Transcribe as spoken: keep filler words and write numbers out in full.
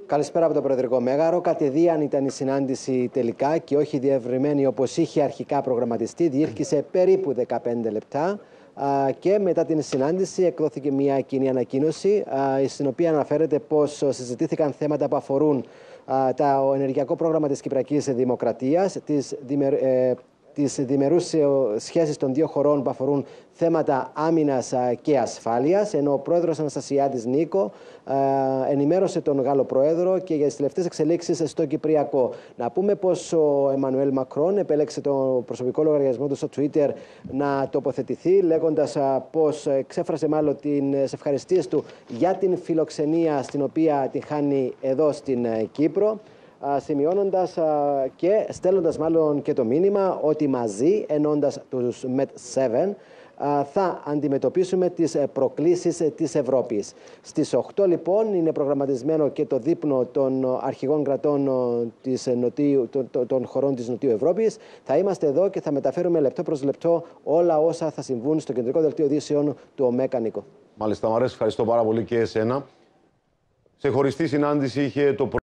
Καλησπέρα από το Προεδρικό Μέγαρο. Κατηδίαν ήταν η συνάντηση τελικά και όχι διευρυμένη όπως είχε αρχικά προγραμματιστεί. Διήρκησε περίπου δεκαπέντε λεπτά και μετά την συνάντηση εκδόθηκε μια κοινή ανακοίνωση στην οποία αναφέρεται πως συζητήθηκαν θέματα που αφορούν το ενεργειακό πρόγραμμα της Κυπριακής Δημοκρατίας, της τις διμερούς σχέσεις των δύο χωρών που αφορούν θέματα άμυνας και ασφάλειας, ενώ ο πρόεδρος Αναστασιάδης Νίκο ενημέρωσε τον Γάλλο πρόεδρο και για τις τελευταίες εξελίξεις στο Κυπριακό. Να πούμε πως ο Εμμανουέλ Μακρόν επέλεξε το προσωπικό λογαριασμό του στο Twitter να τοποθετηθεί, λέγοντας πως εξέφρασε μάλλον τις ευχαριστίες του για την φιλοξενία στην οποία την χάνει εδώ στην Κύπρο, σημειώνοντας και στέλνοντας μάλλον και το μήνυμα ότι μαζί, ενώντας τους μετ επτά, θα αντιμετωπίσουμε τις προκλήσεις της Ευρώπης. Στις οκτώ λοιπόν είναι προγραμματισμένο και το δείπνο των αρχηγών κρατών της νοτίου, των, των χωρών της Νοτιού Ευρώπης. Θα είμαστε εδώ και θα μεταφέρουμε λεπτό προς λεπτό όλα όσα θα συμβούν στο κεντρικό δελτίο ειδήσεων του ΟΜΕΚΑ, Νίκο. Μάλιστα, Μαρές, ευχαριστώ πάρα πολύ και εσένα. Σε χωριστή συνάντηση είχε το